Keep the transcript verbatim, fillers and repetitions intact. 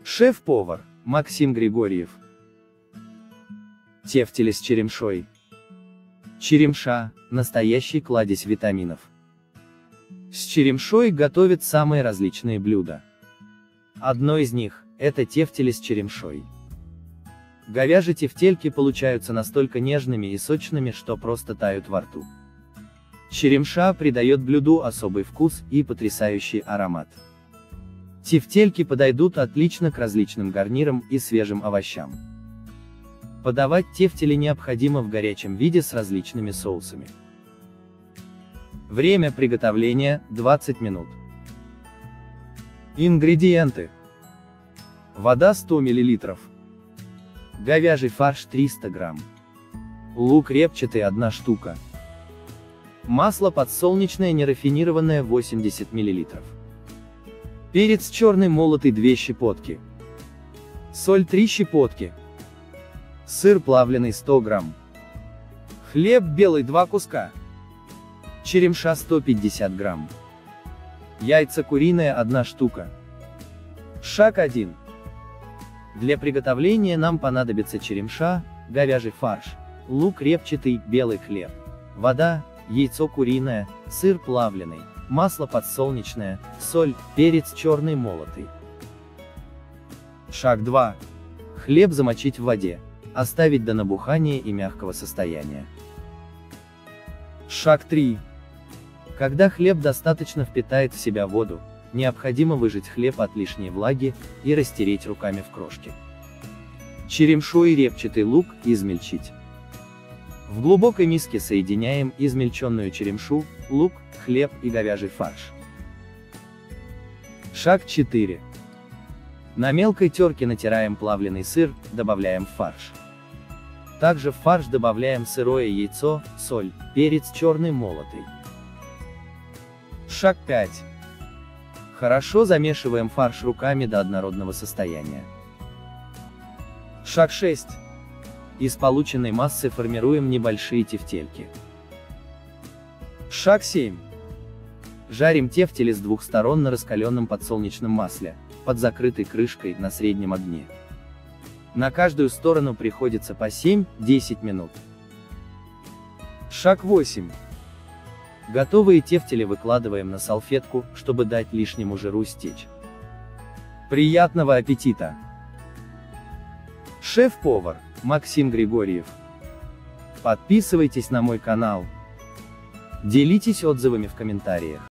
Шеф-повар Максим Григорьев. Тефтели с черемшой. Черемша – настоящий кладезь витаминов. С черемшой готовят самые различные блюда. Одно из них – это тефтели с черемшой. Говяжьи тефтельки получаются настолько нежными и сочными, что просто тают во рту. Черемша придает блюду особый вкус и потрясающий аромат. Тефтельки подойдут отлично к различным гарнирам и свежим овощам. Подавать тефтели необходимо в горячем виде с различными соусами. Время приготовления – двадцать минут. Ингредиенты. Вода сто миллилитров. Говяжий фарш триста грамм. Лук репчатый одна штука. Масло подсолнечное нерафинированное восемьдесят миллилитров. Перец черный молотый две щепотки. Соль три щепотки. Сыр плавленый сто грамм. Хлеб белый два куска. Черемша сто пятьдесят грамм. Яйца куриные одна штука. Шаг один. Для приготовления нам понадобится черемша, говяжий фарш, лук репчатый, белый хлеб, вода, яйцо куриное, сыр плавленый, масло подсолнечное, соль, перец черный молотый. Шаг два. Хлеб замочить в воде, оставить до набухания и мягкого состояния. Шаг три. Когда хлеб достаточно впитает в себя воду, необходимо выжать хлеб от лишней влаги и растереть руками в крошке. Черемшу и репчатый лук измельчить. В глубокой миске соединяем измельченную черемшу, лук, хлеб и говяжий фарш. Шаг четыре. На мелкой терке натираем плавленый сыр, добавляем в фарш. Также в фарш добавляем сырое яйцо, соль, перец черный молотый. Шаг пять. Хорошо замешиваем фарш руками до однородного состояния. Шаг шесть. Из полученной массы формируем небольшие тефтельки. Шаг семь. Жарим тефтели с двух сторон на раскаленном подсолнечном масле, под закрытой крышкой на среднем огне. На каждую сторону приходится по семь-десять минут. Шаг восемь. Готовые тефтели выкладываем на салфетку, чтобы дать лишнему жиру стечь. Приятного аппетита! Шеф-повар Максим Григорьев. Подписывайтесь на мой канал. Делитесь отзывами в комментариях.